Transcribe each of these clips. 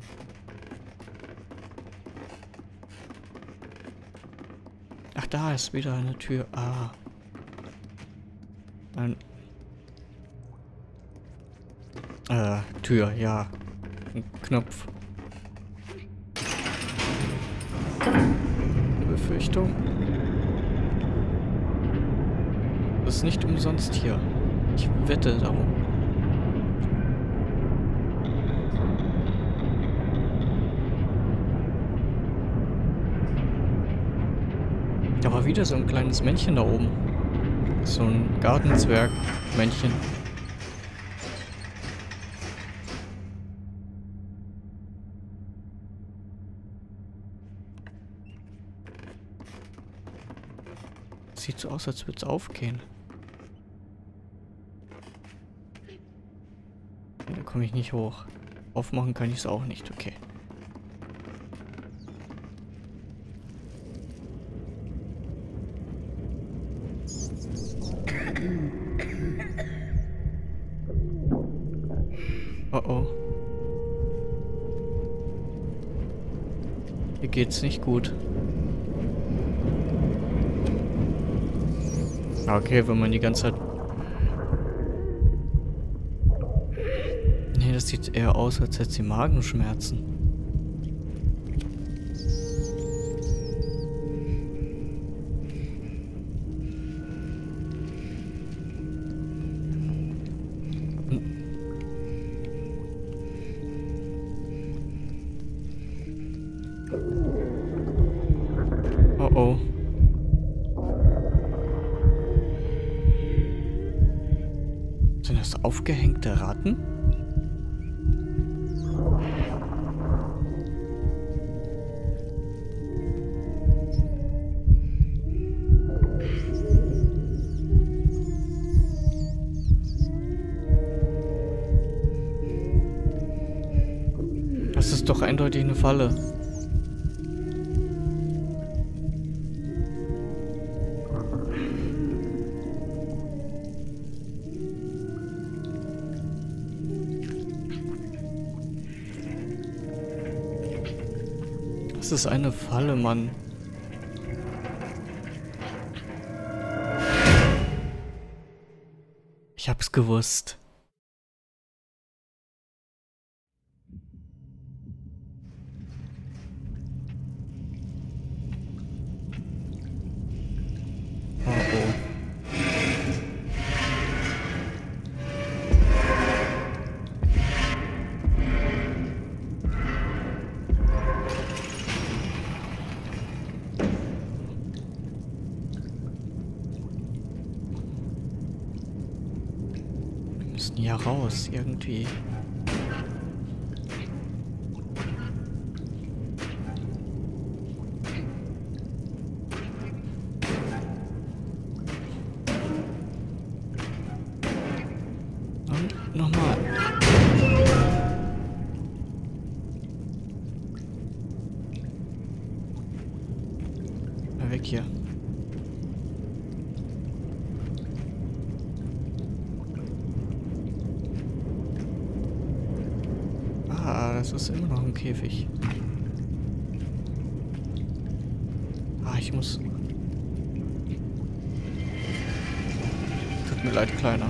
Ach, da ist wieder eine Tür. Ah. Tür, ja. Ein Knopf. Eine Befürchtung. Das ist nicht umsonst hier. Ich wette darum. Da war wieder so ein kleines Männchen da oben. So ein Gartenzwerg-Männchen. Sieht so aus, als würde es aufgehen. Da komme ich nicht hoch. Aufmachen kann ich es auch nicht, okay. Oh oh. Hier geht's nicht gut. Okay, wenn man die ganze Zeit... Nee, das sieht eher aus, als hätte sie Magenschmerzen. Oh oh. Sind das aufgehängte Ratten? Das ist doch eindeutig eine Falle. Das ist eine Falle, Mann. Ich hab's gewusst. Oh oh. Wir müssen hier raus, irgendwie. Und nochmal. Mal weg hier. Ah, das ist immer noch ein Käfig. Ah, ich muss... Tut mir leid, Kleiner.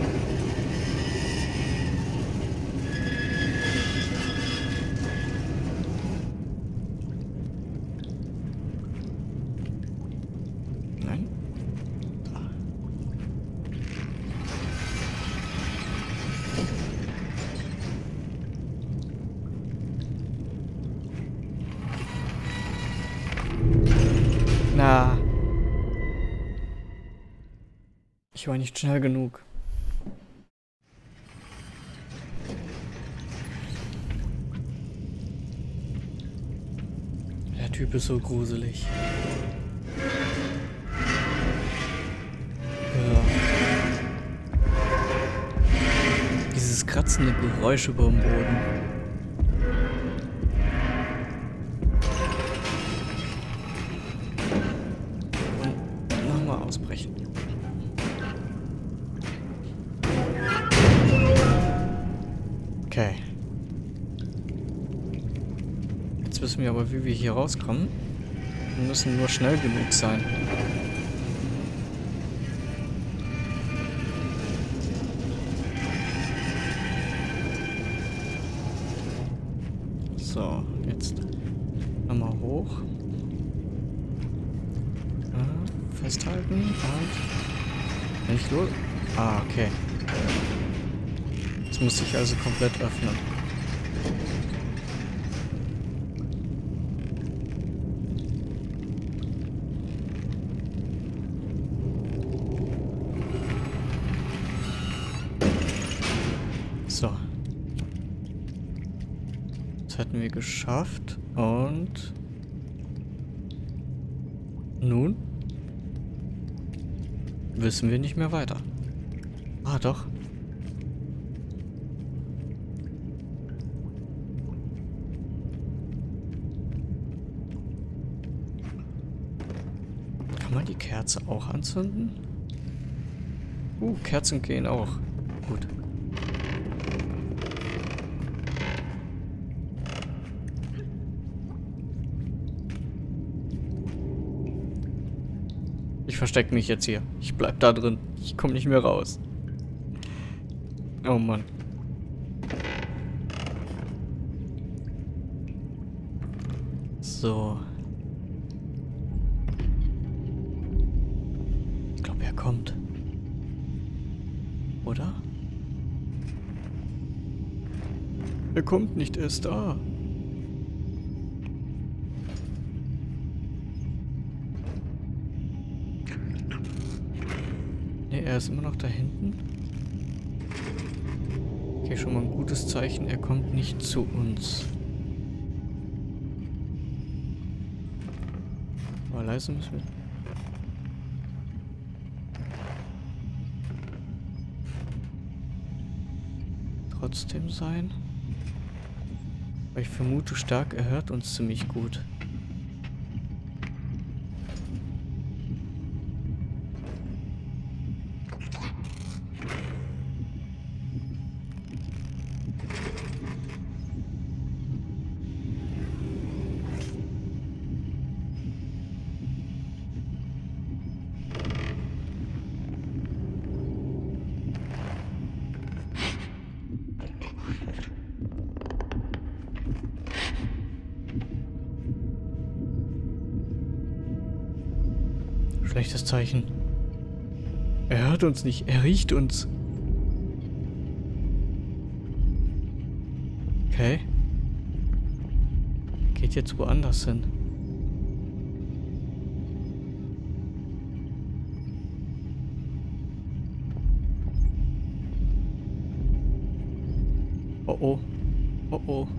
Nein? Da. Na. Ich war nicht schnell genug. Der Typ ist so gruselig. Ja. Dieses kratzende Geräusch über dem Boden. Und nochmal ausbrechen. Okay. wissen wir aber, wie wir hier rauskommen. Wir müssen nur schnell genug sein. So, jetzt nochmal hoch. Festhalten und... Wenn ich los... Ah, okay. Jetzt muss ich also komplett öffnen. So. Das hätten wir geschafft. Und... Nun? Wissen wir nicht mehr weiter. Ah, doch. Kann man die Kerze auch anzünden? Kerzen gehen auch. Gut. Ich verstecke mich jetzt hier. Ich bleib da drin. Ich komme nicht mehr raus. Oh Mann. So. Ich glaube, er kommt. Oder? Er kommt nicht, er ist da. Ne, er ist immer noch da hinten. Okay, schon mal ein gutes Zeichen. Er kommt nicht zu uns. Aber leise müssen wir... trotzdem sein. Aber ich vermute stark, er hört uns ziemlich gut. Schlechtes Zeichen. Er hört uns nicht, er riecht uns. Okay. Geht jetzt woanders hin. Oh oh. Oh oh.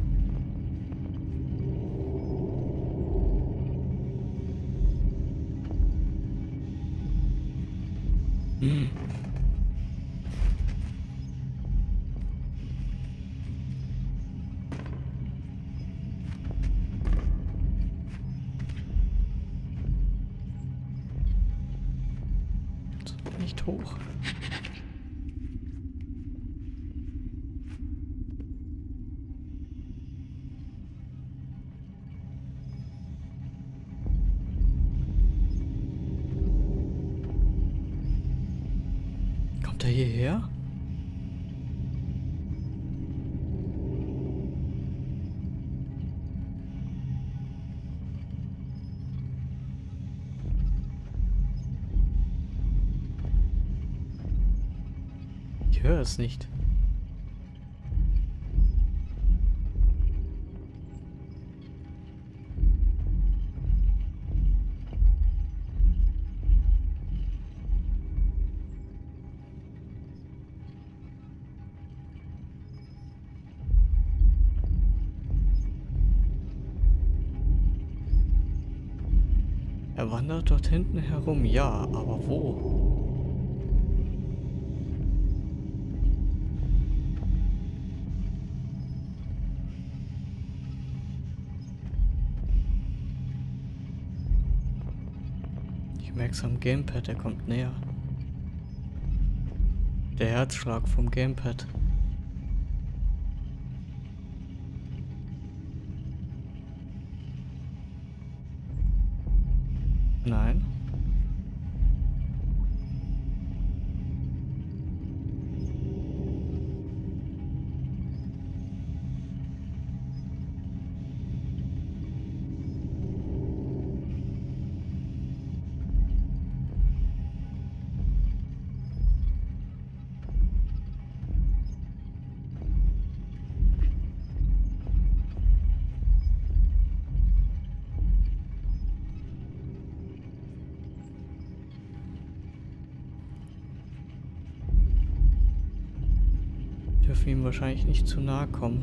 Hm. Nicht hoch. Kommt er hierher? Ich höre es nicht. Er wandert dort hinten herum, ja, aber wo? Ich merk's am Gamepad, er kommt näher. Der Herzschlag vom Gamepad. Nein. Dürfen ihm wahrscheinlich nicht zu nahe kommen.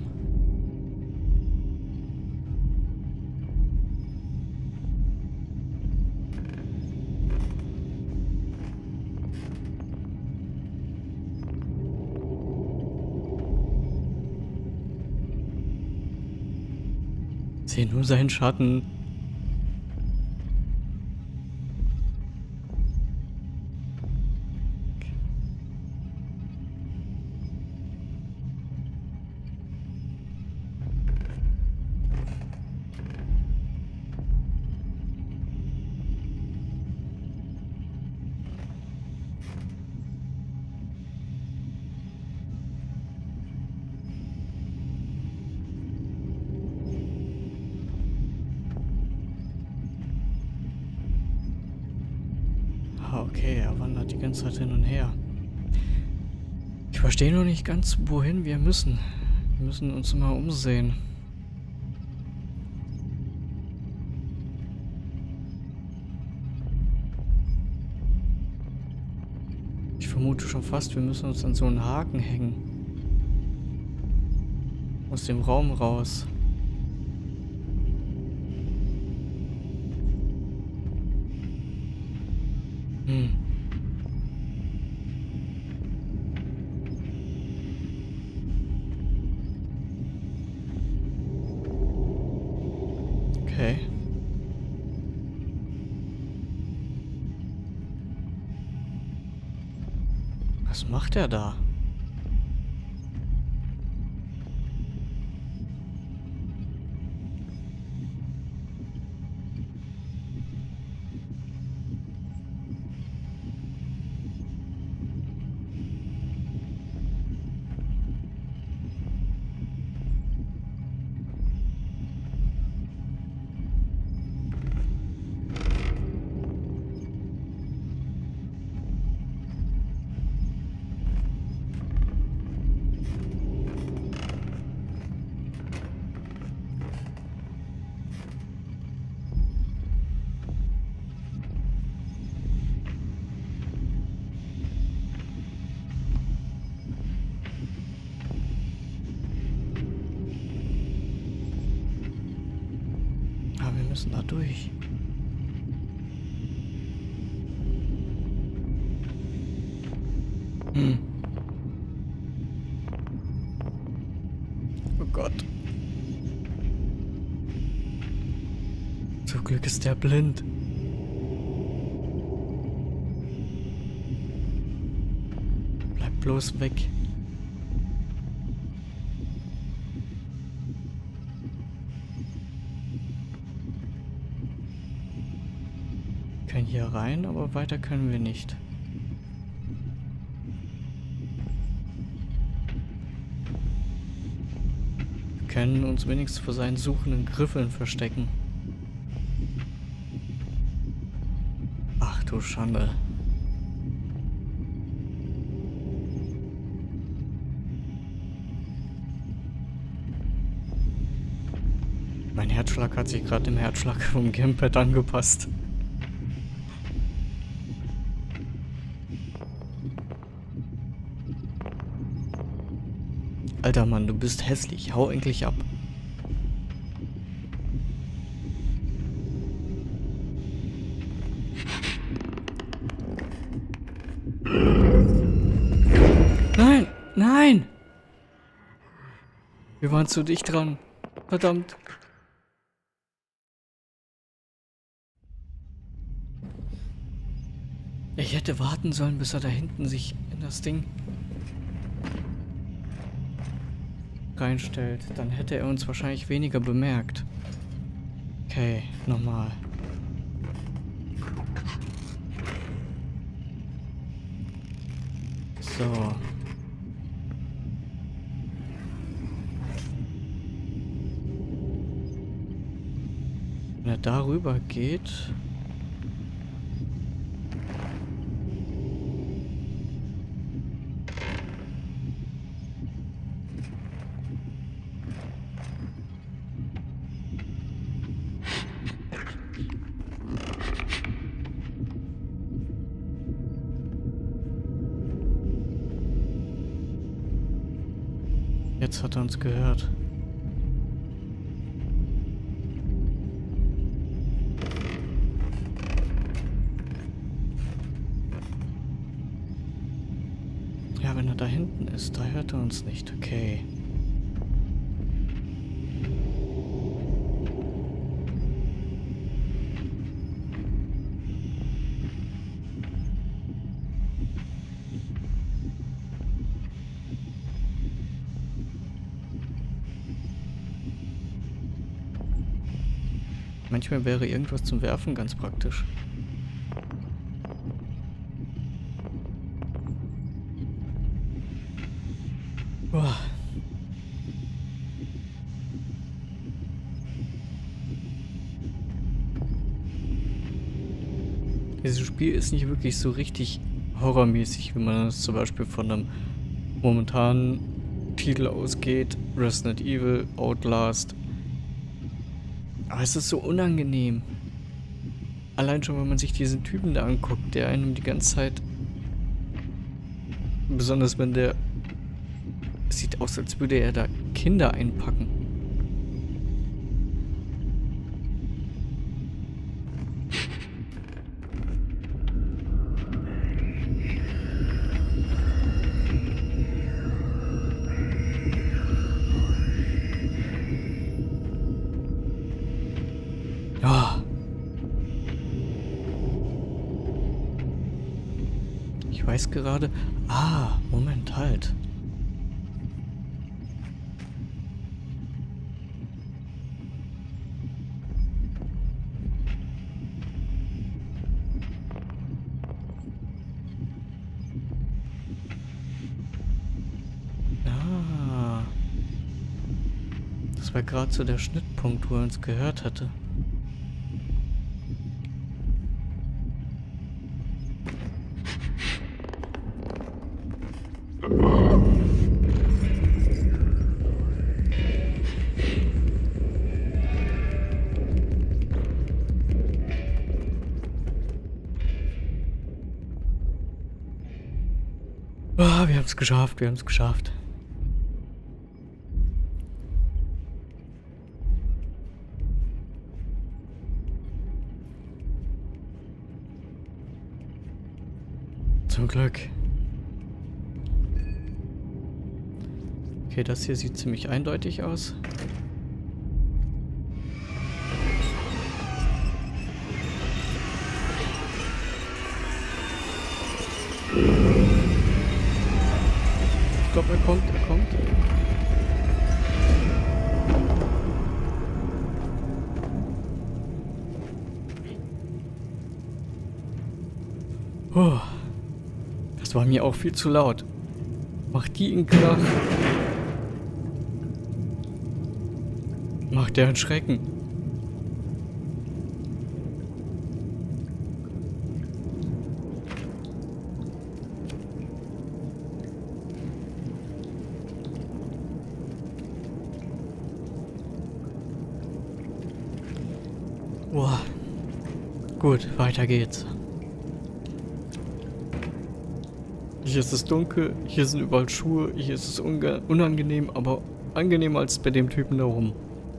Ich sehe nur seinen Schatten. Okay, er wandert die ganze Zeit hin und her. Ich verstehe noch nicht ganz, wohin wir müssen. Wir müssen uns mal umsehen. Ich vermute schon fast, wir müssen uns an so einen Haken hängen. Aus dem Raum raus. Okay. Was macht er da? Wir müssen da durch. Oh Gott. Zum Glück ist der blind. Bleib bloß weg. Wir können hier rein, aber weiter können wir nicht. Wir können uns wenigstens vor seinen suchenden Griffeln verstecken. Ach du Schande. Mein Herzschlag hat sich gerade dem Herzschlag vom Gamepad angepasst. Alter Mann, du bist hässlich. Hau endlich ab. Nein! Nein! Wir waren zu dicht dran. Verdammt. Ich hätte warten sollen, bis er da hinten sich in das Ding reinstellt. Dann hätte er uns wahrscheinlich weniger bemerkt. Okay, nochmal. So. Wenn er darüber geht... Jetzt hat er uns gehört. Ja, wenn er da hinten ist, da hört er uns nicht. Okay. Manchmal wäre irgendwas zum Werfen ganz praktisch. Boah. Dieses Spiel ist nicht wirklich so richtig horrormäßig, wie man es zum Beispiel von einem momentanen Titel ausgeht. Resident Evil, Outlast. Aber es ist so unangenehm. Allein schon, wenn man sich diesen Typen da anguckt, der einem die ganze Zeit... Besonders wenn der... Es sieht aus, als würde er da Kinder einpacken. Oh. Ich weiß gerade... Ah, Moment, halt. Das war gerade so der Schnittpunkt, wo er uns gehört hatte. Ah, wir haben es geschafft, wir haben es geschafft. Zum Glück. Okay, das hier sieht ziemlich eindeutig aus. Ich glaube, er kommt, er kommt. Oh. Das war mir auch viel zu laut. Macht die einen Krach. Macht der einen Schrecken. Boah. Gut, weiter geht's. Hier ist es dunkel, hier sind überall Schuhe, hier ist es unangenehm, aber angenehmer als bei dem Typen da rum.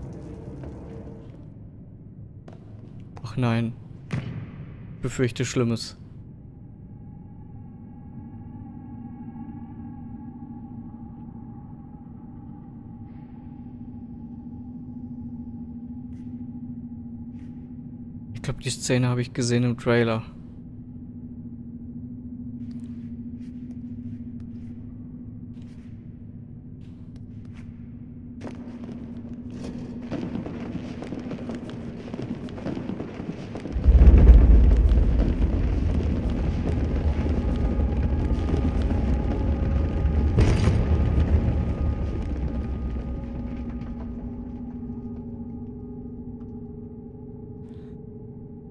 Ach nein. Ich befürchte Schlimmes. Ich glaube, die Szene habe ich gesehen im Trailer.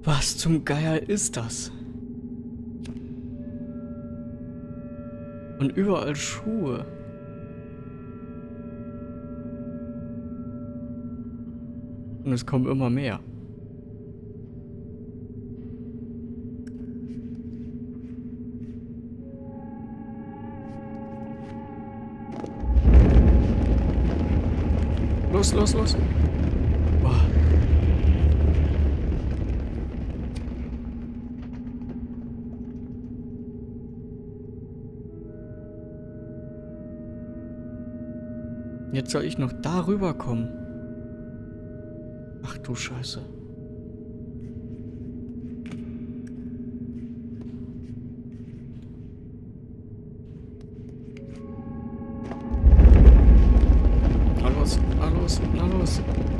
Was zum Geier ist das? Und überall Schuhe. Und es kommen immer mehr. Los, los, los. Boah. Jetzt soll ich noch darüber kommen. Ach du Scheiße. Na los, na los, na los.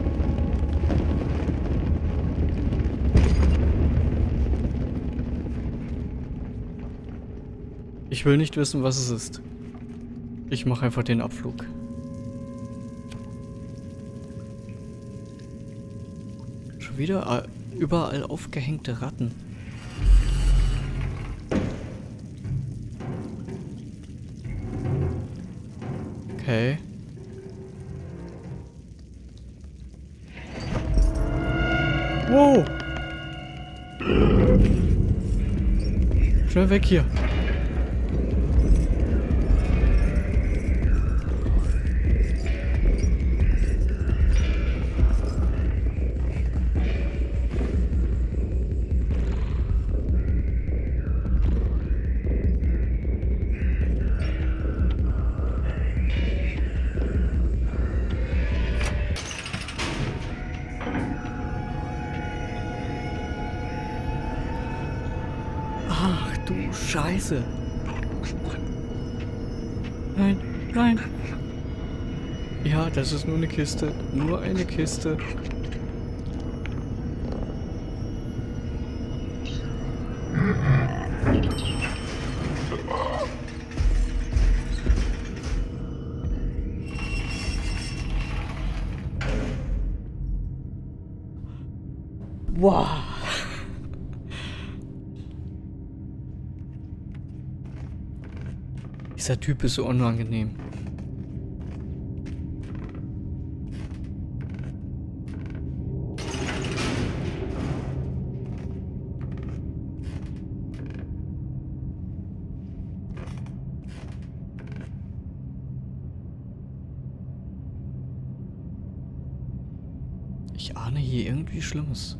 Ich will nicht wissen, was es ist. Ich mache einfach den Abflug. Schon wieder überall aufgehängte Ratten. Okay. Wow! Schnell weg hier. Ach du Scheiße. Nein, nein. Ja, das ist nur eine Kiste. Nur eine Kiste. Wow. Dieser Typ ist so unangenehm. Ich ahne hier irgendwie Schlimmes.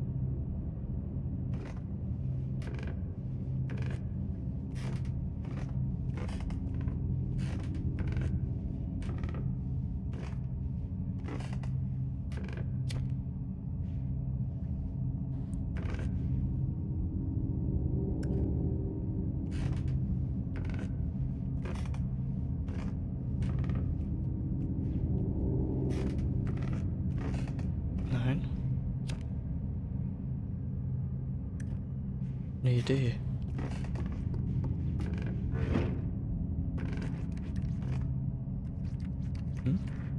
Nein. Eine Idee. Hm?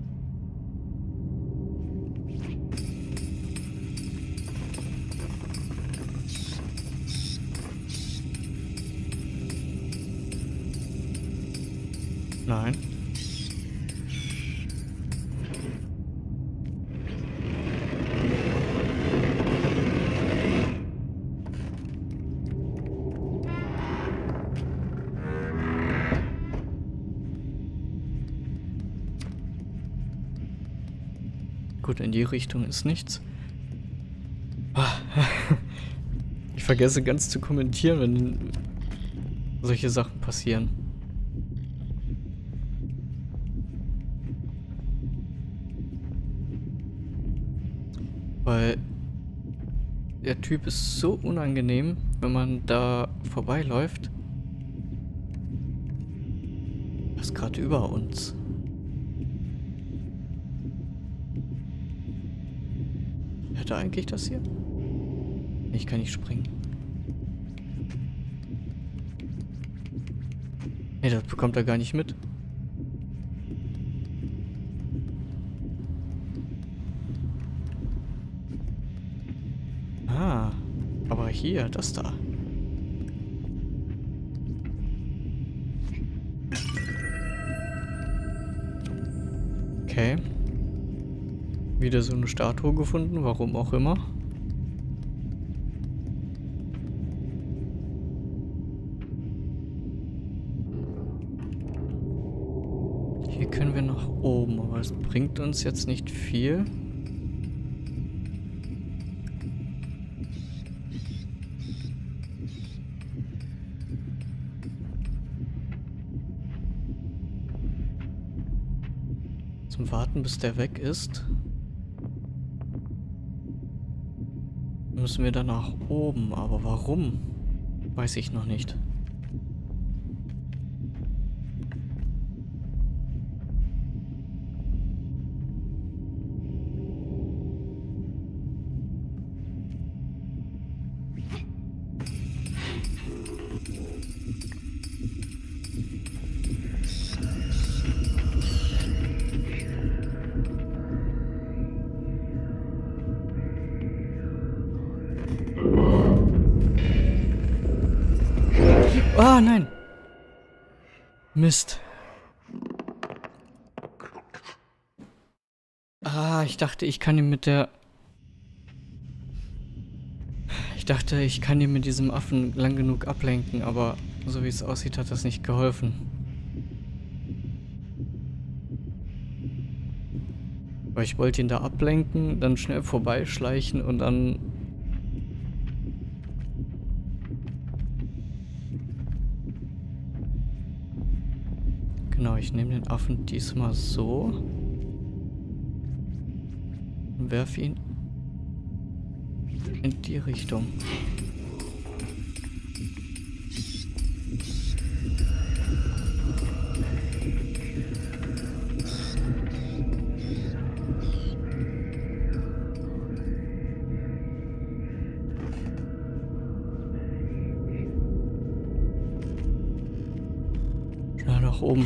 Nein. Gut, in die Richtung ist nichts. Ich vergesse ganz zu kommentieren, wenn solche Sachen passieren. Weil der Typ ist so unangenehm, wenn man da vorbeiläuft. Er ist gerade über uns. Hätte eigentlich das hier? Ich kann nicht springen. Nee, das bekommt er gar nicht mit. Ah. Aber hier, das da. Okay. Wieder so eine Statue gefunden, warum auch immer. Hier können wir nach oben, aber es bringt uns jetzt nicht viel. Zum Warten, bis der weg ist, müssen wir dann nach oben. Aber warum? Weiß ich noch nicht. Ah, nein! Mist. Ah, ich dachte, ich kann ihn mit der... Ich dachte, ich kann ihn mit diesem Affen lang genug ablenken, aber so wie es aussieht, hat das nicht geholfen. Weil ich wollte ihn da ablenken, dann schnell vorbeischleichen und dann... Genau, ich nehme den Affen diesmal so und werfe ihn in die Richtung. Schnell nach oben.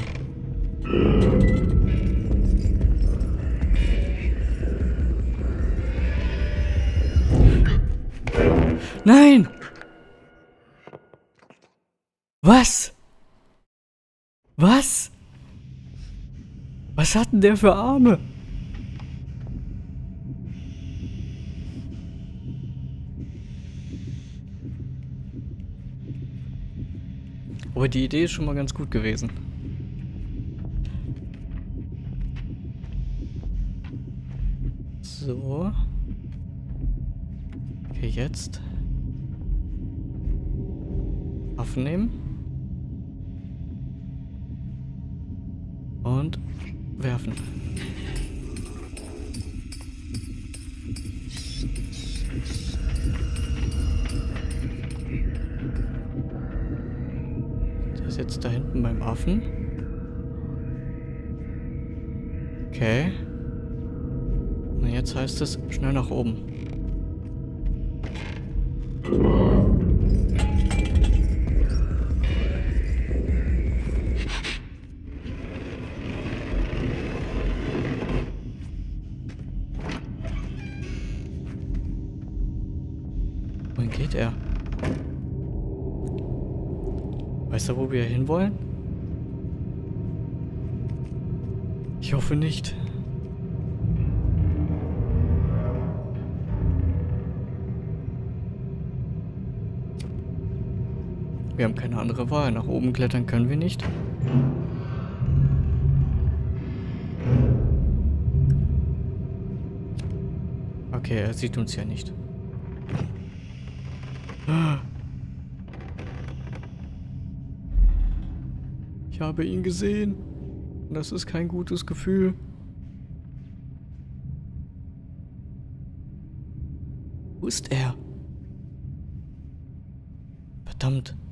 Nein! Was? Was? Was hat denn der für Arme? Aber die Idee ist schon mal ganz gut gewesen. So. Okay, jetzt. Affen nehmen. Und werfen. Der ist jetzt da hinten beim Affen. Okay. Und jetzt heißt es schnell nach oben. Wohin geht er? Weiß er, wo wir hinwollen? Ich hoffe nicht. Wir haben keine andere Wahl. Nach oben klettern können wir nicht. Okay, er sieht uns ja nicht. Ich habe ihn gesehen. Und das ist kein gutes Gefühl. Wo ist er? Verdammt.